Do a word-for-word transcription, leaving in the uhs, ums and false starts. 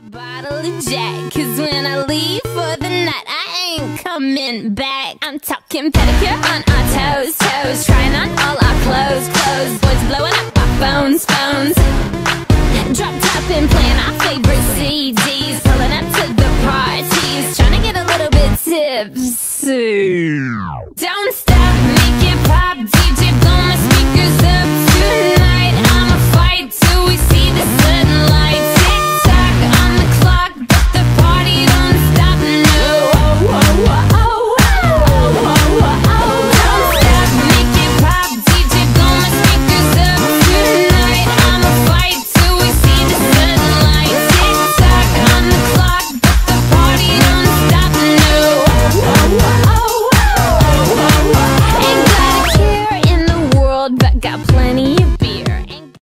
Bottle of Jack, cause when I leave for the night I ain't coming back. I'm talking pedicure on our toes, toes, trying on all our clothes, clothes. Boys blowing up our phones, phones. Drop top and playing our favorite C Ds.